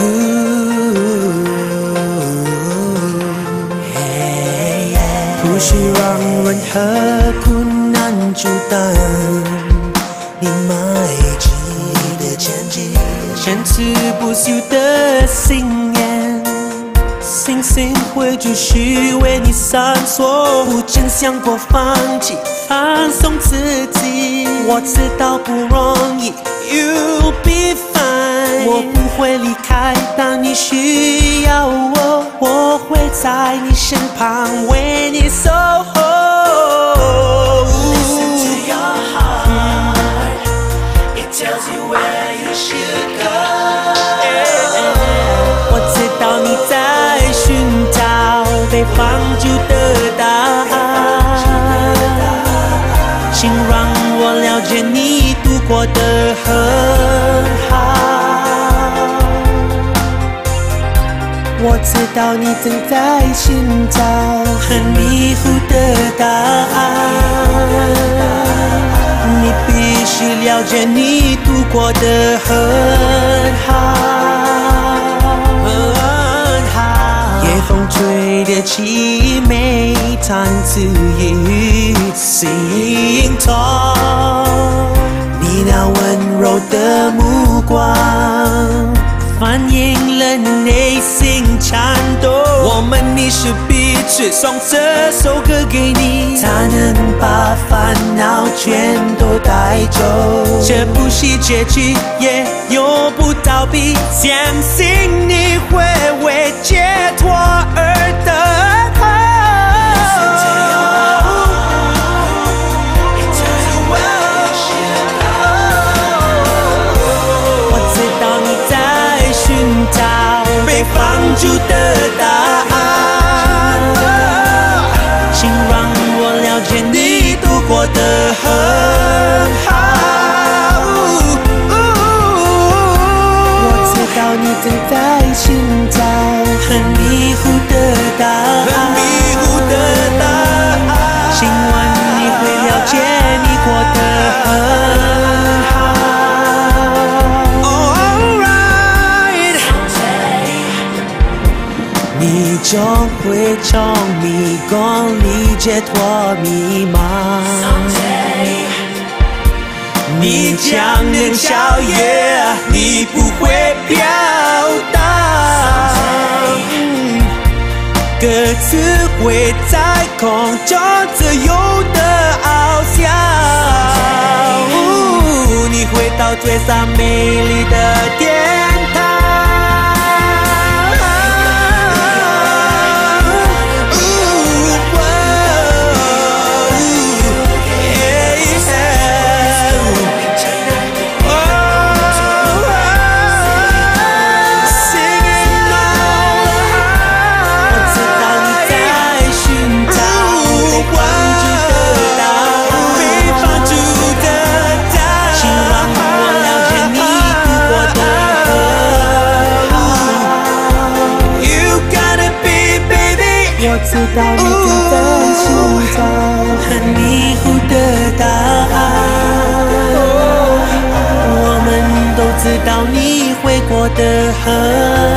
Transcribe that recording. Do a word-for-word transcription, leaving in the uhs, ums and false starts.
不需让任何困难阻挡你迈进的前进，坚持不朽的信念，星星会继续为你闪烁，不曾想过放弃，放松自己。我知道不容易 ，You'll be fine， 我不会离开，当你需要我，我会在你身旁为你守候。Listen to your heart, it tells you where you should go。我知道你在寻找被放逐的答案，请让我了解你度过得很好。我知道你正在寻找很迷糊的答案，你必须了解你度过得很好。夜风吹得凄美，弹自语心痛，你那温柔的目光反映了内心颤抖，我们你是彼此，送这首歌给你，才能把烦恼全都带走。这不是结局，也永不逃避，相信你会为解脱而等候。被放逐的答案，请让我了解你度过得很好。我知道你正在寻找很迷糊的答案，希望你会了解你过得很好。你终会从迷宫里解脱迷茫，你将能超越，你不会飘荡，各自会在空中自由的翱翔，你会到最上美丽的天堂。我知道你正在寻找很迷糊的答案，我们都知道你会过得很